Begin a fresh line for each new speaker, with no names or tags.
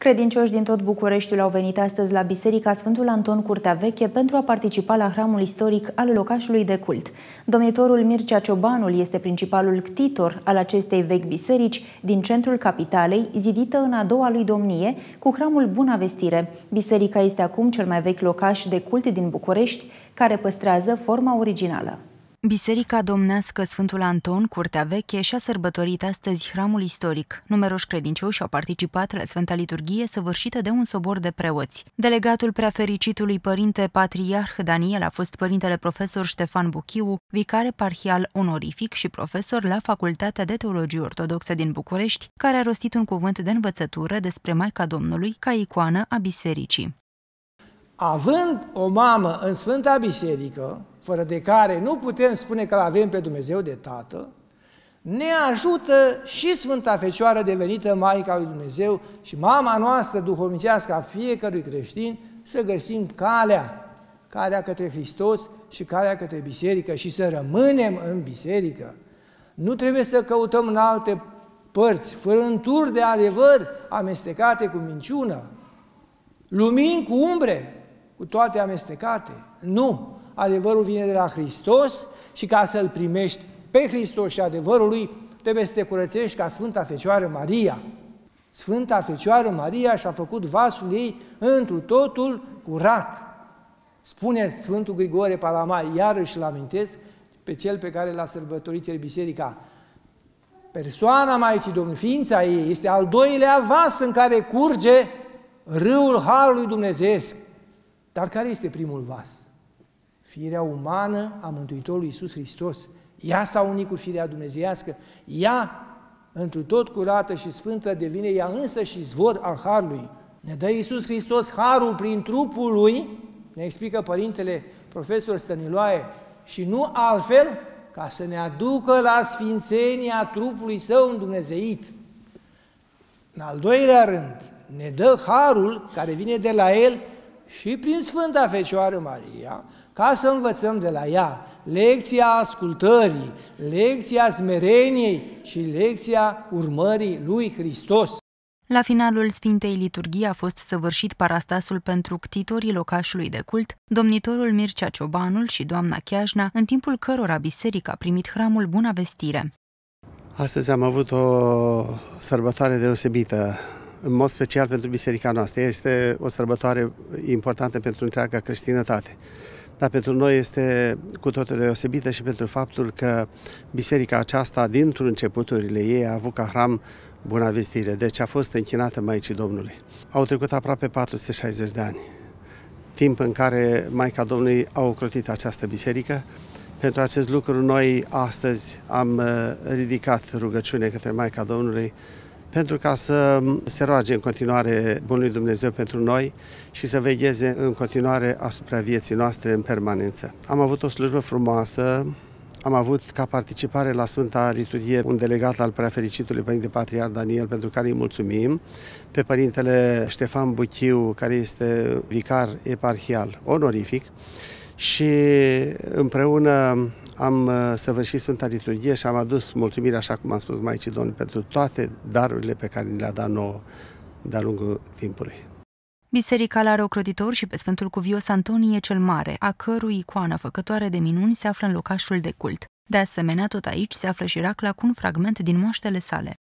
Credincioși din tot Bucureștiul au venit astăzi la Biserica Sfântul Anton Curtea Veche pentru a participa la hramul istoric al locașului de cult. Domnitorul Mircea Ciobanul este principalul ctitor al acestei vechi biserici din centrul capitalei, zidită în a doua lui domnie, cu hramul Buna Vestire. Biserica este acum cel mai vechi locaș de cult din București, care păstrează forma originală. Biserica domnească Sfântul Anton Curtea Veche și-a sărbătorit astăzi hramul istoric. Numeroși credincioși au participat la Sfânta Liturghie săvârșită de un sobor de preoți. Delegatul preafericitului părinte patriarh Daniel a fost părintele profesor Ștefan Buchiu, vicar eparhial onorific și profesor la Facultatea de Teologie Ortodoxă din București, care a rostit un cuvânt de învățătură despre Maica Domnului ca icoană a bisericii.
Având o mamă în Sfânta Biserică, fără de care nu putem spune că l-avem pe Dumnezeu de Tată, ne ajută și Sfânta Fecioară devenită Maica lui Dumnezeu și mama noastră duhovnicească a fiecărui creștin să găsim calea către Hristos și calea către biserică și să rămânem în biserică. Nu trebuie să căutăm în alte părți, fărânturi de adevăr amestecate cu minciună, lumini cu umbre, cu toate amestecate. Nu! Adevărul vine de la Hristos și ca să-L primești pe Hristos și adevărul Lui, trebuie să te curățești ca Sfânta Fecioară Maria. Sfânta Fecioară Maria și-a făcut vasul ei întru totul curat. Spune Sfântul Grigore Palamai, iarăși îl amintesc pe cel pe care l-a sărbătorit el biserica. Persoana Maicii Domnului, ființa ei, este al doilea vas în care curge râul Harului Dumnezeiesc. Dar care este primul vas? Firea umană a Mântuitorului Iisus Hristos. Ea s-a unit cu firea dumnezeiască. Ea, întru tot curată și sfântă, devine ea însă și izvor al Harului. Ne dă Iisus Hristos Harul prin trupul Lui, ne explică Părintele Profesor Stăniloae, și nu altfel, ca să ne aducă la sfințenia trupului Său îndumnezeit. În al doilea rând, ne dă Harul care vine de la El și prin Sfânta Fecioară Maria, ca să învățăm de la ea lecția ascultării, lecția smereniei și lecția urmării lui Hristos.
La finalul Sfintei Liturghii a fost săvârșit parastasul pentru ctitorii locașului de cult, domnitorul Mircea Ciobanul și doamna Cheajna, în timpul cărora biserica a primit hramul Buna Vestire.
Astăzi am avut o sărbătoare deosebită, în mod special pentru biserica noastră. Este o sărbătoare importantă pentru întreaga creștinătate. Dar pentru noi este cu totul deosebită și pentru faptul că biserica aceasta, dintr-un începuturile ei, a avut ca hram Buna Vestire, deci a fost închinată Maicii Domnului. Au trecut aproape 460 de ani, timp în care Maica Domnului a ocrotit această biserică. Pentru acest lucru noi astăzi am ridicat rugăciune către Maica Domnului pentru ca să se roage în continuare Bunului Dumnezeu pentru noi și să vegheze în continuare asupra vieții noastre în permanență. Am avut o slujbă frumoasă, am avut ca participare la Sfânta Liturghie un delegat al preafericitului Părinte Patriarh Daniel, pentru care îi mulțumim, pe Părintele Ștefan Buchiu, care este vicar eparhial onorific, și împreună am săvârșit Sfânta Liturghie și am adus mulțumire, așa cum am spus, Maicii Domnului, pentru toate darurile pe care ni le-a dat nouă de-a lungul timpului.
Biserica l-are ocrotitor și pe Sfântul Cuvios Antonie cel Mare, a cărui icoană făcătoare de minuni se află în locașul de cult. De asemenea, tot aici se află și racla cu un fragment din moaștele sale.